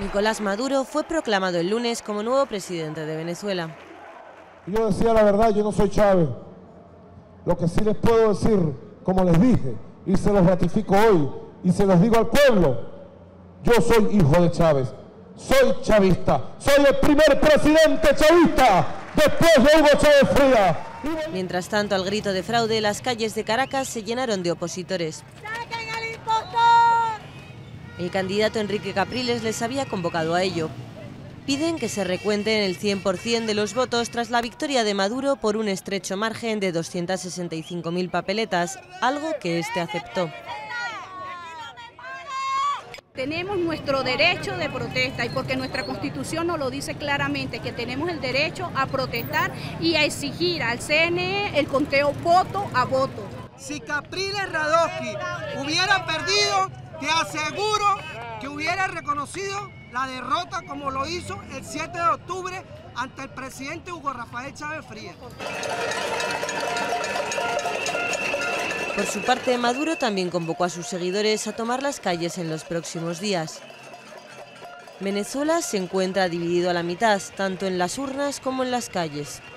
Nicolás Maduro fue proclamado el lunes como nuevo presidente de Venezuela. Yo decía la verdad, yo no soy Chávez. Lo que sí les puedo decir, como les dije, y se los ratifico hoy, y se los digo al pueblo, yo soy hijo de Chávez, soy chavista, soy el primer presidente chavista después de Hugo Chávez Frías. Mientras tanto, al grito de fraude, las calles de Caracas se llenaron de opositores. ¡Saquen al impostor! El candidato Enrique Capriles les había convocado a ello. Piden que se recuenten el 100% de los votos tras la victoria de Maduro por un estrecho margen de 265.000 papeletas, algo que este aceptó. Tenemos nuestro derecho de protesta y porque nuestra Constitución nos lo dice claramente, que tenemos el derecho a protestar y a exigir al CNE el conteo voto a voto. Si Capriles Radosky hubiera perdido, te aseguro que hubiera reconocido la derrota como lo hizo el 7 de octubre ante el presidente Hugo Rafael Chávez Frías. Por su parte, Maduro también convocó a sus seguidores a tomar las calles en los próximos días. Venezuela se encuentra dividido a la mitad, tanto en las urnas como en las calles.